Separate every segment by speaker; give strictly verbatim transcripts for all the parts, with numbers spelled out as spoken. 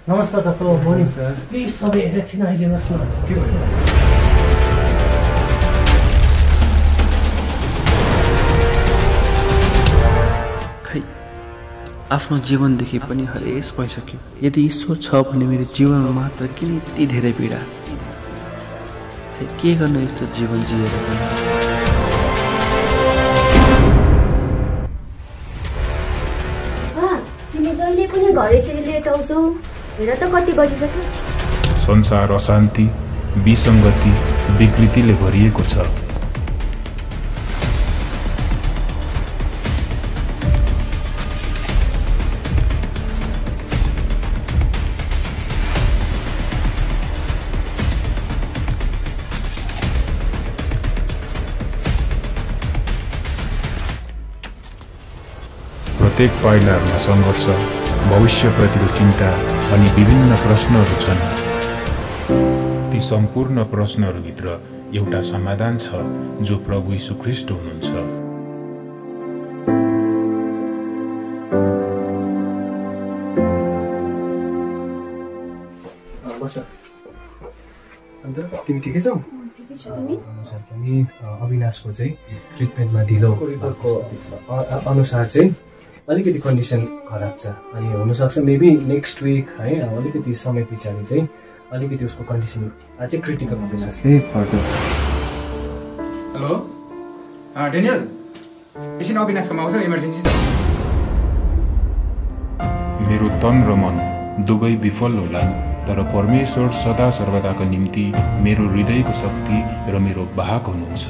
Speaker 1: नमस्कार doctor morning sir please सबै एकछिन आइदिनुहोस् न के भयो
Speaker 2: खै आफ्नो जीवनदेखि पनि हरेस भइसक्यो यदि ईश्वर छ भने मेरो जीवनमा मात्र किन यति धेरै पीडा के गर्नु यस्तो जीवन जिएर पनि
Speaker 3: तिमी जहिले पनि घर यसरी लेट आउँछौ हेर त कति बजिसक्यो
Speaker 4: संसार अशान्ति विसङ्गति विकृतिले भरिएको छ प्रत्येक पाइलाहरूमा सङ्घर्ष भविष्यप्रतिको चिन्ता अनि विभिन्न प्रश्नहरू छन् ती सम्पूर्ण प्रश्नहरूभित्र एउटा समाधान छ जो प्रभु यीशु ख्रीष्ट हुनुहुन्छ
Speaker 1: तिमी ठिकै छौ तिमी अविनाशको चाहिँ ट्रिटमेन्टमा ढिलो अनुसार चाहिँ अलिकति कन्डिसन खराब छ अनि हुनसक्छ मेबी नेक्स्ट विक है अलिकति समय पछाडि चाहिँ अलिकति उसको कन्डिसन अझै क्रिटिकल हुँदैछ
Speaker 5: हेलो डेनियल एकछिन अविनाशकोमा आउँछ इमर्जेन्सी छ
Speaker 4: मेरो तन र मन दुवै विफल होला तर परमेश्वर सदा सर्वदाको निम्ति मेरो हृदयको शक्ति र मेरो वाहक हुनुहुन्छ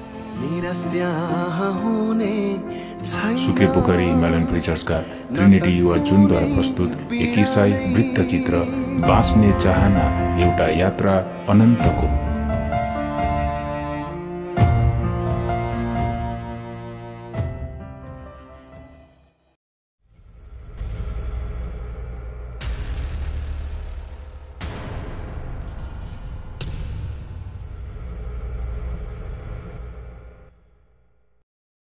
Speaker 4: सुखे पोखरी हिमालयन प्रिचर्सका ट्रिनिटी युवा जुनद्वारा प्रस्तुत एक इसाई वृत्तचित्र बाँच्ने चाहना एउटा यात्रा अनन्तको